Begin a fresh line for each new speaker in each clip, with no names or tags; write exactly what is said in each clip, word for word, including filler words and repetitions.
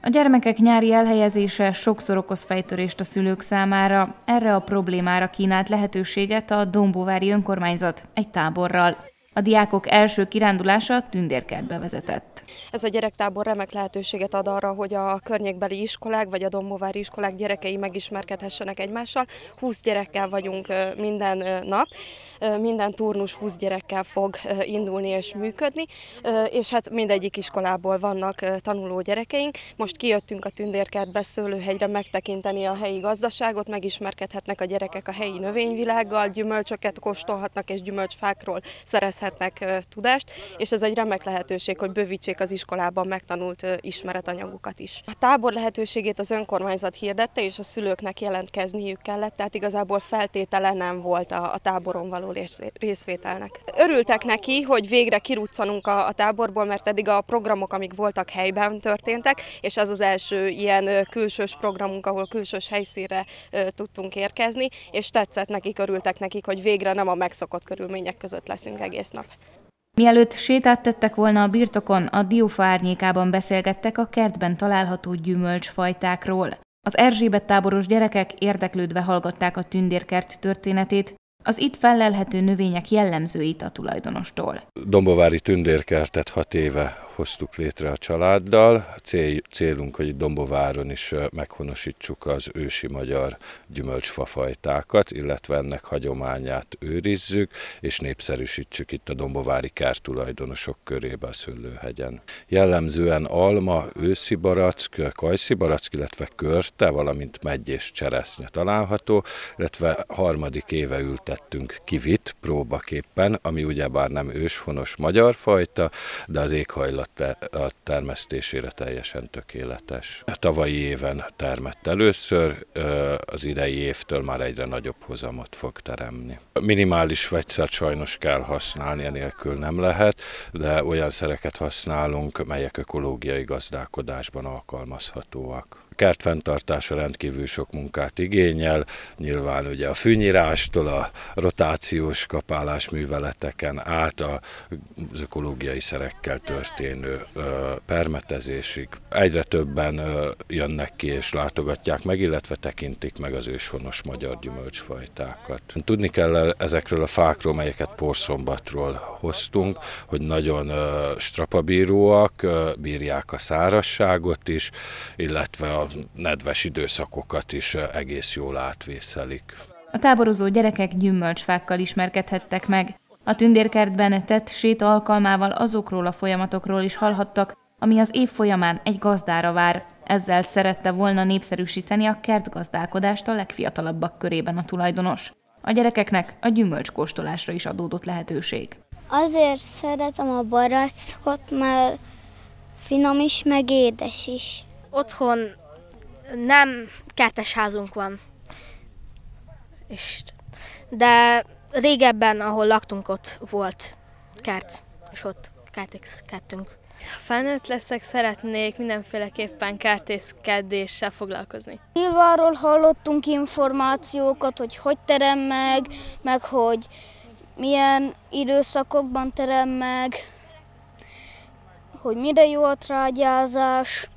A gyermekek nyári elhelyezése sokszor okoz fejtörést a szülők számára. Erre a problémára kínált lehetőséget a dombóvári önkormányzat egy táborral. A diákok első kirándulása Tündérkertbe vezetett.
Ez a gyerektábor remek lehetőséget ad arra, hogy a környékbeli iskolák vagy a dombóvári iskolák gyerekei megismerkedhessenek egymással. húsz gyerekkel vagyunk minden nap, minden turnus húsz gyerekkel fog indulni és működni, és hát mindegyik iskolából vannak tanuló gyerekeink. Most kijöttünk a Tündérkertbe, Szőlőhegyre megtekinteni a helyi gazdaságot, megismerkedhetnek a gyerekek a helyi növényvilággal, gyümölcsöket kóstolhatnak és gyümölcsfákról szerezhetnek tudást, és ez egy remek lehetőség, hogy bővítsék az iskolában megtanult ismeretanyagokat is. A tábor lehetőségét az önkormányzat hirdette, és a szülőknek jelentkezniük kellett, tehát igazából feltétele nem volt a, a táboron való részvételnek. Örültek neki, hogy végre kiruccanunk a, a táborból, mert eddig a programok, amik voltak, helyben történtek, és ez az első ilyen külsős programunk, ahol külsős helyszínre e, tudtunk érkezni, és tetszett nekik, örültek nekik, hogy végre nem a megszokott körülmények között leszünk egész nap.
Mielőtt sétát tettek volna a birtokon, a diófa árnyékában beszélgettek a kertben található gyümölcsfajtákról. Az Erzsébet táboros gyerekek érdeklődve hallgatták a Tündérkert történetét, az itt fellelhető növények jellemzőit a tulajdonostól.
Dombóvári Tündérkertet hat éve hoztuk létre a családdal. Cél, célunk, hogy Dombóváron is meghonosítsuk az ősi magyar gyümölcsfafajtákat, illetve ennek hagyományát őrizzük, és népszerűsítsük itt a dombóvári kerttulajdonosok körébe a Szőlőhegyen. Jellemzően alma, őszi barack, kajszi barack, illetve körte, valamint megy és cseresznye található, illetve harmadik éve ültettünk kivit próbaképpen, ami ugyebár nem őshonos magyar fajta, de az éghajlat a termesztésére teljesen tökéletes. A tavalyi éven termett először, az idei évtől már egyre nagyobb hozamot fog teremni. Minimális vegyszert sajnos kell használni, enélkül nem lehet, de olyan szereket használunk, melyek ökológiai gazdálkodásban alkalmazhatóak. A kertfenntartása rendkívül sok munkát igényel, nyilván ugye a fűnyírástól a rotációs kapálás műveleteken át az ökológiai szerekkel történő permetezésig. Egyre többen jönnek ki és látogatják meg, illetve tekintik meg az őshonos magyar gyümölcsfajtákat. Tudni kell ezekről a fákról, melyeket porszombatról hoztunk, hogy nagyon strapabíróak, bírják a szárazságot is, illetve a nedves időszakokat is egész jól átvészelik.
A táborozó gyerekek gyümölcsfákkal ismerkedhettek meg. A Tündérkertben tett séta alkalmával azokról a folyamatokról is hallhattak, ami az év folyamán egy gazdára vár. Ezzel szerette volna népszerűsíteni a kertgazdálkodást a legfiatalabbak körében a tulajdonos. A gyerekeknek a gyümölcskóstolásra is adódott lehetőség.
Azért szeretem a barackot, mert finom is, meg édes is.
Otthon nem kertes házunk van, és, de régebben, ahol laktunk, ott volt kert, és ott kertészkedtünk.
Ha felnőtt leszek, szeretnék mindenféleképpen kertészkedéssel foglalkozni.
Nyilvánról hallottunk információkat, hogy hogy terem meg, meg hogy milyen időszakokban terem meg, hogy mire jó a trágyázás,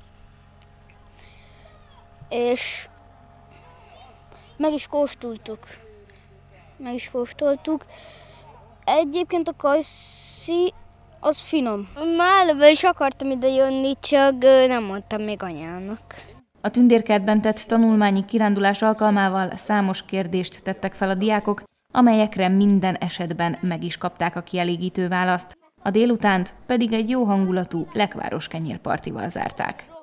és meg is kóstoltuk. Meg is kóstoltuk. Egyébként a kajszi az finom. Már előbb is akartam ide jönni, csak nem mondtam még anyának.
A Tündérkertben tett tanulmányi kirándulás alkalmával számos kérdést tettek fel a diákok, amelyekre minden esetben meg is kapták a kielégítő választ. A délutánt pedig egy jó hangulatú lekváros kenyérpartival zárták.